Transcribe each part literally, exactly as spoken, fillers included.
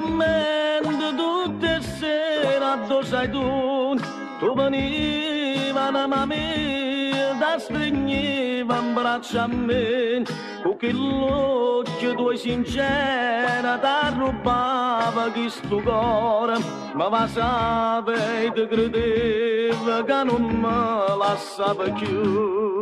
mente tutte sera addosso ai tu, tu veniva una mamma da stringeva in braccio a me, con che l'occhio tuo sincera ti rubava questo cuore, ma va sapere e ti credeva che non mi lasciava più.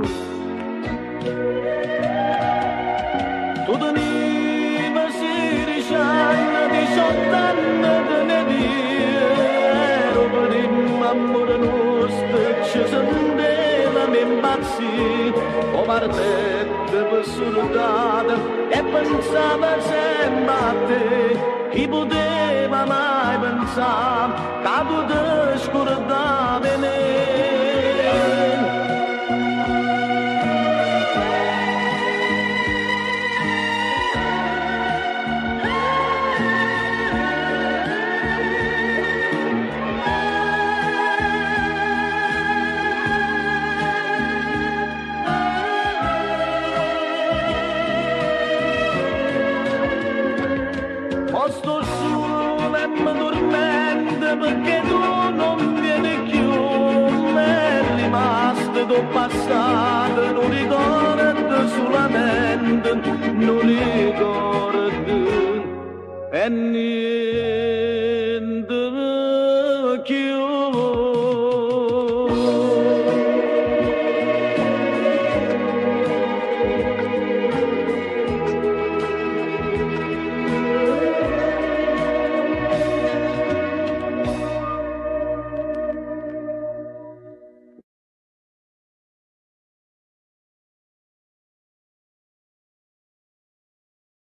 Tu tenevi sedici anni, diciotto anni te ne ero per l'amore nostro, ci sentiva mi impazzi, o partette per surdata e pensava sempre a te, chi poteva mai pensare che tu ti scordavi me. Sto solo e mi dormente perché tu non vieni più, mi è rimasto tuo passato, non ricordo solamente, non ricordo e niente.